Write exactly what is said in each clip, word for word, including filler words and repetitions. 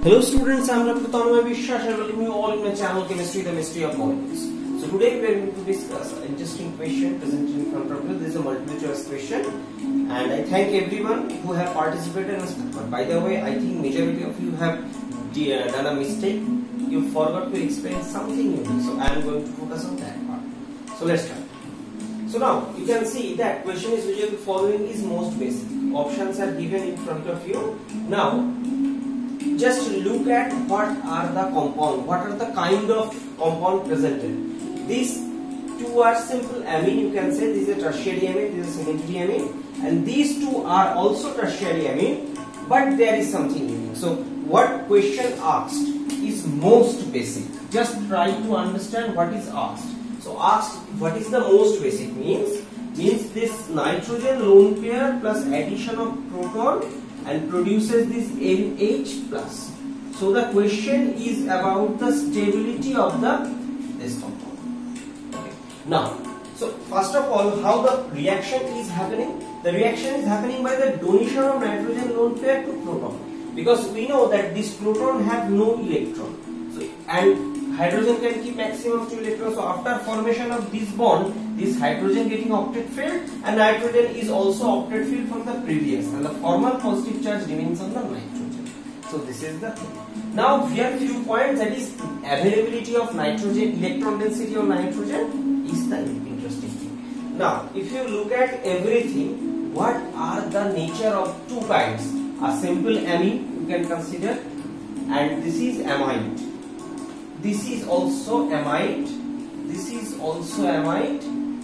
Hello students, I am Doctor Tanmay Vishwas and welcome you all in my channel Chemistry, the Mystery of Molecules. So today we are going to discuss an interesting question presented in front of you. This is a multiple choice question and I thank everyone who have participated in this. But by the way, I think majority of you have done a mistake. You forgot to explain something new. So I am going to focus on that part. So let's start. So now you can see that question is usually following is most basic. Options are given in front of you. Now just look at what are the compound, what are the kind of compound presented. These two are simple amine, you can say this is a tertiary amine, this is a secondary amine, and these two are also tertiary amine, but there is something unique. So what question asked is most basic. Just try to understand what is asked. So asked what is the most basic means means this nitrogen lone pair plus addition of proton and produces this N H plus. So the question is about the stability of the this compound. Okay. Now, so first of all, how the reaction is happening? The reaction is happening by the donation of nitrogen lone pair to proton, because we know that this proton have no electron. So and hydrogen can keep maximum two electrons. So after formation of this bond, this hydrogen getting octet filled and nitrogen is also octet filled from the previous, and the formal positive charge remains on the nitrogen. So this is the thing. Now here few points, that is availability of nitrogen, electron density of nitrogen is the interesting thing. Now if you look at everything, what are the nature of two kinds? A simple amine you can consider, and this is amide. This is also amide, this is also amide,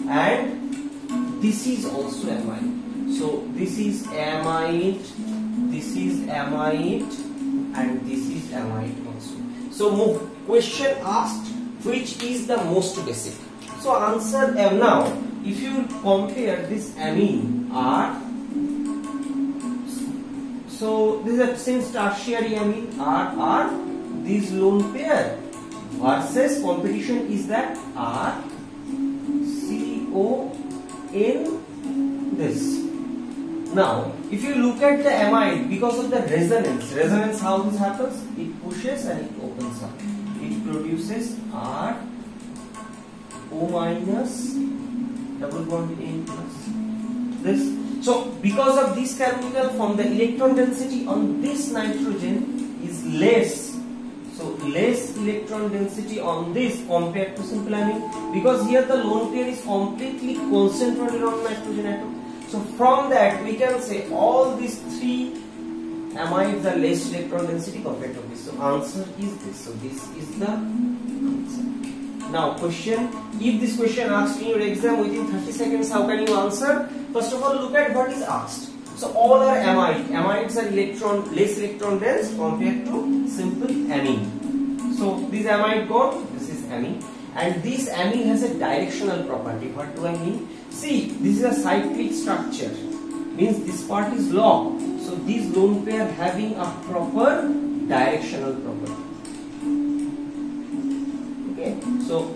and this is also amide. So this is amide, this is amide, and this is amide also. So question asked which is the most basic. So answer M. Now if you compare this amine R, so this is a since tertiary amine R R, this lone pair versus competition is that R C O N this. Now if you look at the amide, because of the resonance, resonance how this happens? It pushes and it opens up. It produces R O minus double bond N plus this. So because of this chemical form, the electron density on this nitrogen is less. So less electron density on this compared to simple amine, because here the lone pair is completely concentrated on nitrogen atom. So from that we can say all these three amides are less electron density compared to this. So answer is this. So this is the answer. Now question, if this question asked in your exam within thirty seconds, how can you answer? First of all, look at what is asked. So all are amide. Amides are electron less electron dense compared to simple amine. So this amide gone, this is amine, and this amine has a directional property. What do I mean? See, this is a cyclic structure. Means this part is locked. So this lone pair having a proper directional property. Okay. So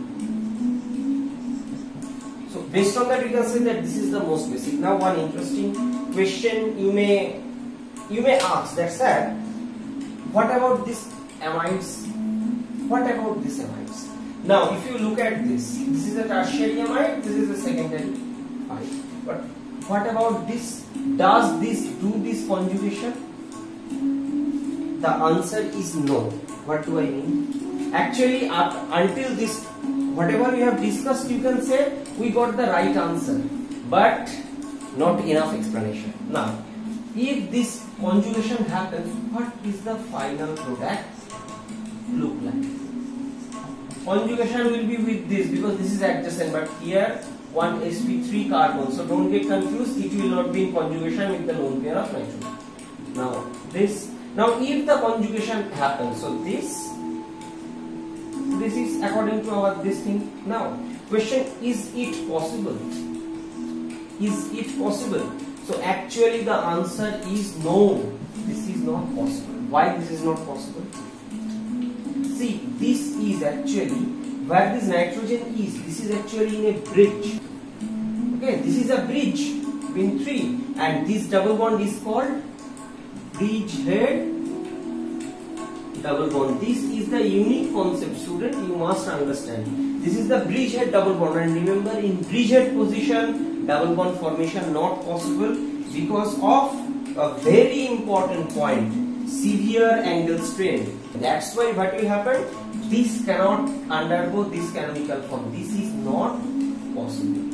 so based on that we can say that this is the most basic. Now one interesting question you may you may ask that, sir, what about this amides? What about this amides? Now if you look at this, this is a tertiary amide, this is a secondary. Fine. But what about this? Does this do this conjugation? The answer is no. What do I mean? Actually up until this, whatever we have discussed, you can say we got the right answer, but not enough explanation. Now if this conjugation happens, what is the final product look like? Conjugation will be with this, because this is adjacent, but here one s p three carbon, so don't get confused, it will not be in conjugation with the lone pair of nitrogen. Now this, now if the conjugation happens, so this this is according to our this thing. Now question, is it possible? Is it possible? So actually the answer is no, this is not possible. Why this is not possible? See, this is actually where this nitrogen is, this is actually in a bridge. Okay, this is a bridge between three, and this double bond is called bridgehead double bond. This is the unique concept, student. You must understand. This is the bridgehead double bond, and remember, in bridgehead position, double bond formation not possible because of a very important point: severe angle strain. That's why what will happen? This cannot undergo this canonical form. This is not possible.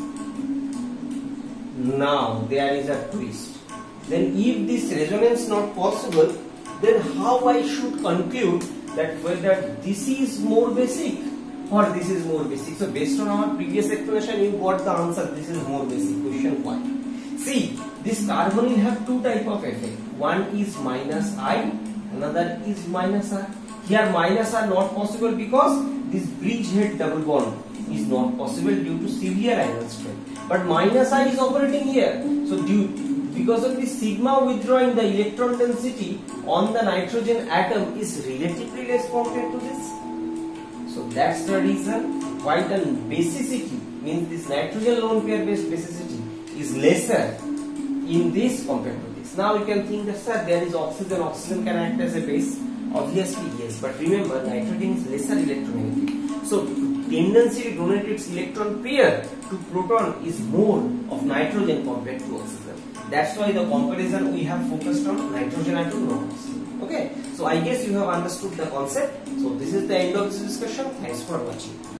Now there is a twist. Then if this resonance not possible, then how I should conclude that whether this is more basic or this is more basic? So based on our previous explanation, you got the answer. This is more basic. Question one. See, this carbon will have two type of effect. One is minus I, another is minus R. Here minus R not possible because this bridgehead double bond is not possible due to severe angle strain. But minus I is operating here. So due because of the sigma withdrawing, the electron density on the nitrogen atom is relatively less compared to this. So that's the reason why the basicity, means this nitrogen lone pair based basicity, is lesser in this compared to this. Now you can think that, sir, there is oxygen, oxygen can act as a base. Obviously yes, but remember, nitrogen is lesser electronegative. So tendency to donate its electron pair to proton is more of nitrogen compared to oxygen. That's why the comparison we have focused on nitrogen atom, not oxygen. Okay, so I guess you have understood the concept. So this is the end of this discussion. Thanks for watching.